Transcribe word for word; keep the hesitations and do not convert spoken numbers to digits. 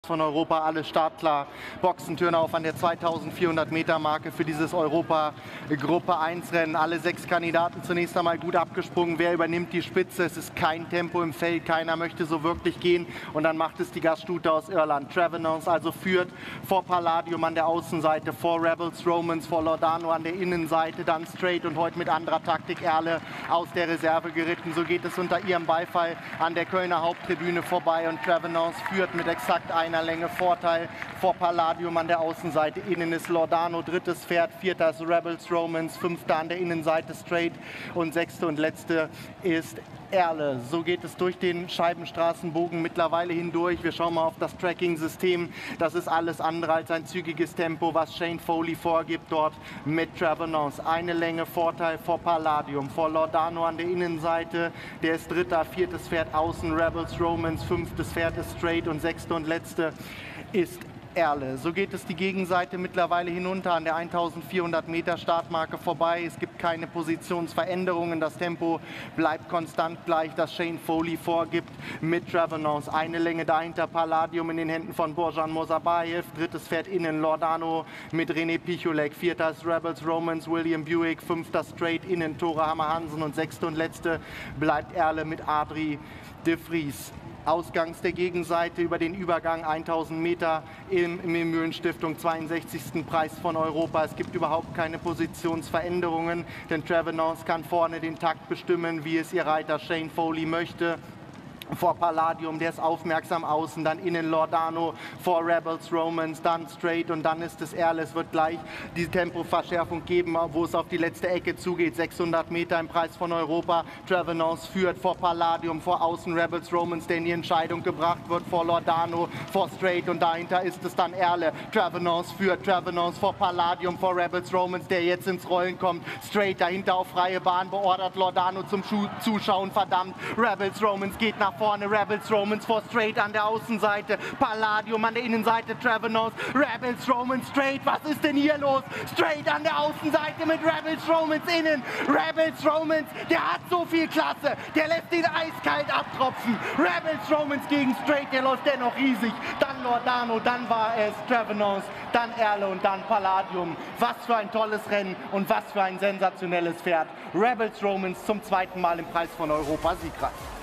Von Europa, alle startklar. Boxentüren auf an der zweitausendvierhundert Meter Marke für dieses Europa Gruppe eins Rennen. Alle sechs Kandidaten zunächst einmal gut abgesprungen. Wer übernimmt die Spitze? Es ist kein Tempo im Feld, keiner möchte so wirklich gehen. Und dann macht es die Gaststute aus Irland. Trevenance also führt vor Palladium an der Außenseite, vor Rebels Romans, vor Lordano an der Innenseite, dann Straight und heute mit anderer Taktik Erle aus der Reserve geritten. So geht es unter ihrem Beifall an der Kölner Haupttribüne vorbei und Trevenance führt mit exakt einer Länge Vorteil vor Palladium an der Außenseite. Innen ist Lordano, drittes Pferd, vierter ist Rebels Romans, fünfter an der Innenseite Straight und sechste und letzte ist Erle. So geht es durch den Scheibenstraßenbogen mittlerweile hindurch. Wir schauen mal auf das Tracking-System. Das ist alles andere als ein zügiges Tempo, was Shane Foley vorgibt dort mit Trevenance. Eine Länge Vorteil vor Palladium, vor Lordano an der Innenseite. Der ist dritter, viertes Pferd außen, Rebels Romans, fünftes Pferd ist Straight und sechste und letzte ist Erle. So geht es die Gegenseite mittlerweile hinunter an der eintausendvierhundert Meter Startmarke vorbei. Es gibt keine Positionsveränderungen. Das Tempo bleibt konstant gleich, das Shane Foley vorgibt mit Trevenance. Eine Länge dahinter Palladium in den Händen von Borjan Mosabayev. Drittes Pferd innen Lordano mit René Picholek. Vierter ist Rebels Romans, William Buick. Fünfter Straight innen Tore Hammer Hansen. Und sechste und letzte bleibt Erle mit Adrie de Vries. Ausgangs der Gegenseite über den Übergang tausend Meter im, im Mühlenstiftung, zweiundsechzigsten Preis von Europa. Es gibt überhaupt keine Positionsveränderungen, denn Trevenance kann vorne den Takt bestimmen, wie es ihr Reiter Shane Foley möchte. Vor Palladium, der ist aufmerksam außen, dann innen Lordano, vor Rebels Romans, dann Straight und dann ist es Erle. Es wird gleich die Tempoverschärfung geben, wo es auf die letzte Ecke zugeht. sechshundert Meter im Preis von Europa. Trevenance führt vor Palladium, vor außen Rebels Romans, der in die Entscheidung gebracht wird, vor Lordano, vor Straight und dahinter ist es dann Erle. Trevenance führt, Trevenance vor Palladium, vor Rebels Romans, der jetzt ins Rollen kommt. Straight dahinter auf freie Bahn, beordert Lordano zum Schu Zuschauen, verdammt. Rebels Romans geht nach vorne, Rebels Romans vor Straight an der Außenseite, Palladium an der Innenseite, Trevenance, Rebels Romans, Straight, was ist denn hier los? Straight an der Außenseite mit Rebels Romans innen, Rebels Romans, der hat so viel Klasse, der lässt ihn eiskalt abtropfen, Rebels Romans gegen Straight, der läuft dennoch riesig, dann Lordano, dann war es Trevenance, dann Erle und dann Palladium. Was für ein tolles Rennen und was für ein sensationelles Pferd. Rebels Romans zum zweiten Mal im Preis von Europa siegreich.